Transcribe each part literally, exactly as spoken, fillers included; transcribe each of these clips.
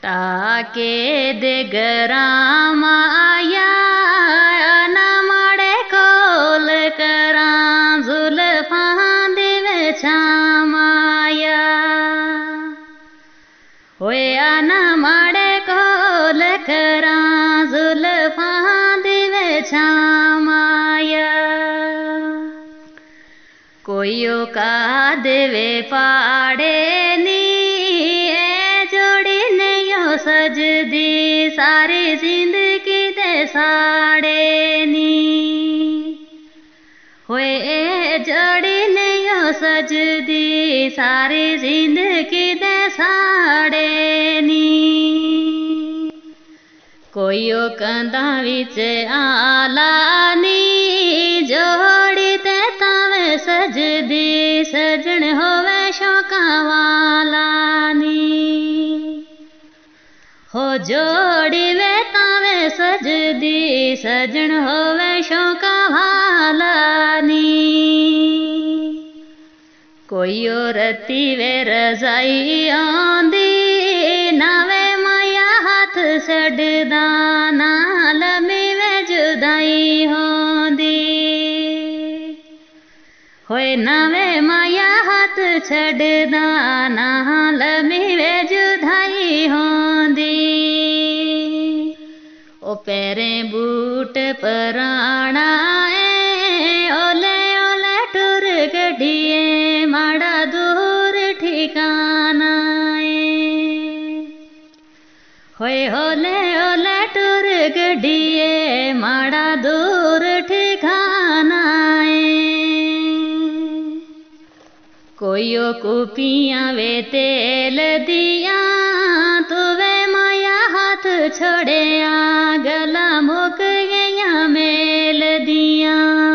टाके दे गराम आया न माड़े कोल करा जुल्फा दिवे छामाया होया न माड़े कोल करा जुल्फा दिवे छामाया कोयो का देवे पाड़े नी सजदी सारी जिंदगी दे साड़े नी होए जड़ी नहीं सजदी सारी जिंदगी दे साड़े नी कोयो कंधा विच आला नी जोड़ी ते तावे सजदी सजन होवे शौका वाला नी हो जोड़ी वे तावे सजदी सजन होवे शौका वाला नी कोई रती वे रजाई आंदी नावे माया हाथ छड़दा नाल में वे जुदाई होंदी होए नावे माया हाथ छड़दा नाल में वे जुदाई होंदी ओ पैरे बूट पराणा ए ओले ओले टुर गढ़िए माड़ा दूर ठिकाना ए होए ओले ओले टुर गढ़िए माड़ा दूर ठिकाना ए कोयो कुपियां वे तेल दिया तुवे माया हाथ छोड़े गला मुक गया मेल दिया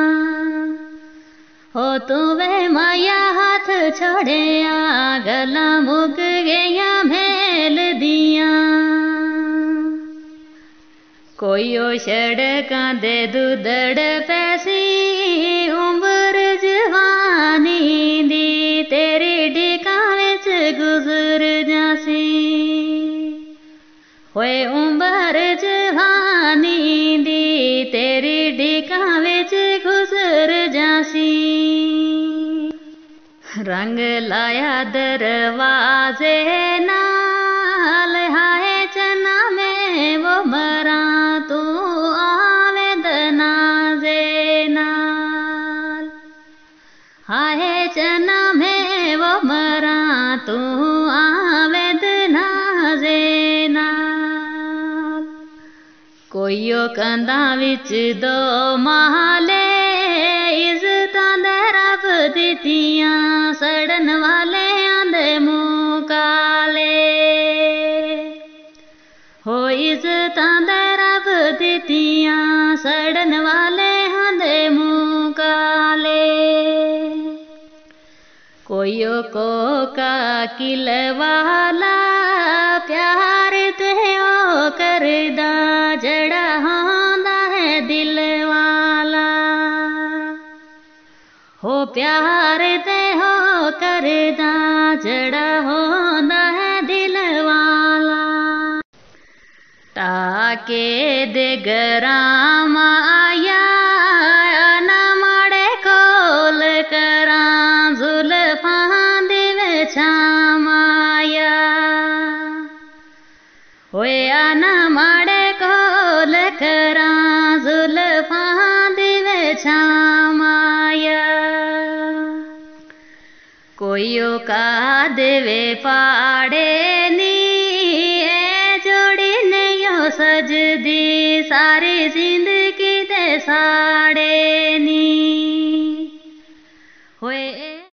हो तुवे माया हाथ छोड़े गला मुक गया मेल दिया कोयो सड़का दे दुदड़ पैसी उम्र जवानी दी तेरी डिका विच गुजर जासी होए उम्र जवानी दी तेरी डिका विच गुजर जासी रंग लाया दरवाजे नाल हाय चना में वो मरा तू आवेदना जे नाल हाय चना में वो मरा तू आवेदना जे नाल कोयो कंधा विच दो माले इज्जतां दे रब दित्तियां सड़न वाले आंदे मुंह काले हो इज्जतां दे रब दित्तियां सड़न वाले आंदे मुंह काले कोयो कोका किल वाला प्यार ते ओ करदा जड़ा होंदा है दिल वाला हो प्यार ते हो करदा जड़ा होंदा है दिल वाला टाके दे गराम आया न माड़े कोल करा जुल्फा दिवे छामाया होया न माड़े कोल करा जुल्फा दिवे छामाया कोयो का देवे पाड़े नी जोड़ी नहीं सजदी सारी जिंदगी दे साड़े